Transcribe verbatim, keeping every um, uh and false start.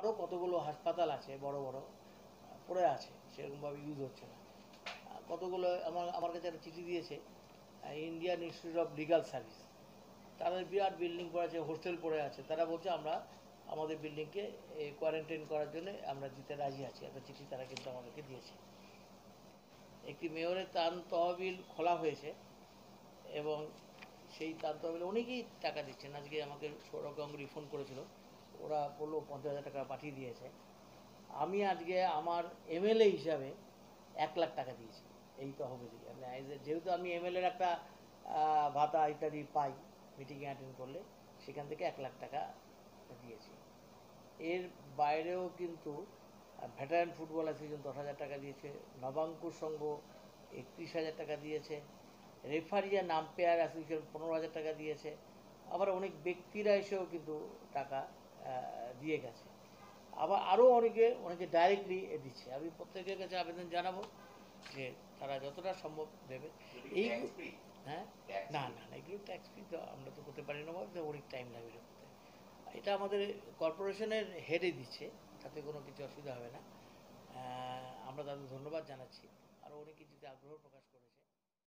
আরও কতগুলো হাসপাতাল আছে বড় বড় পড়ে আছে, সেরকমভাবে ইউজ হচ্ছে না। কতগুলো আমার আমার কাছে একটা চিঠি দিয়েছে Indian Institute of legal service, তাদের বিরাট বিল্ডিং পড়ে আছে, হোস্টেল পড়ে আছে, তারা বলছে আমরা আমাদের বিল্ডিংকে কোয়ারেন্টাইন করার জন্য আমরা দিতে রাজি আছি। একটা চিঠি তারা কিন্তু আমাদেরকে দিয়েছে। একটি মেয়রের ত্রাণ তহবিল খোলা হয়েছে এবং সেই ত্রাণ তহবিলে অনেকেই টাকা দিচ্ছেন। আজকে আমাকে সৌরভ গাঙ্গুলি ফোন করেছিল, ওরা বললো পঞ্চাশ হাজার টাকা পাঠিয়ে দিয়েছে। আমি আজকে আমার এমএলএ হিসাবে এক লাখ টাকা দিয়েছি এই তহবিল থেকে। মানে যেহেতু আমি এমএলএর একটা ভাতা ইত্যাদি পাই মিটিংয়ে অ্যাটেন্ড করলে, সেখান থেকে এক লাখ টাকা দিয়েছি। এর বাইরেও কিন্তু ভেটারান ফুটবল অ্যাসোসিয়েশন দশ হাজার টাকা দিয়েছে, নবাঙ্কুর সংঘ একত্রিশ হাজার টাকা দিয়েছে, রেফারিয়া নাম্পায়ার অ্যাসোসিয়েশন পনেরো হাজার টাকা দিয়েছে। আবার অনেক ব্যক্তিরা এসেও কিন্তু টাকা দিয়ে গেছে। আবার আরও অনেকে অনেকে ডাইরেক্টলি দিচ্ছে। আমি প্রত্যেকের কাছে আবেদন জানাবো যে তারা যতটা সম্ভব দেবে। এই হ্যাঁ না না না এগুলো ট্যাক্স ফি তো আমরা তো করতে পারি না, বলতে অনেক টাইম লাগবে করতে। এটা আমাদের কর্পোরেশনের হেডে দিচ্ছে, তাতে কোনো কিছু অসুবিধা হবে না। আমরা তাদের ধন্যবাদ জানাচ্ছি। আরও অনেকে যদি আগ্রহ প্রকাশ করেছে।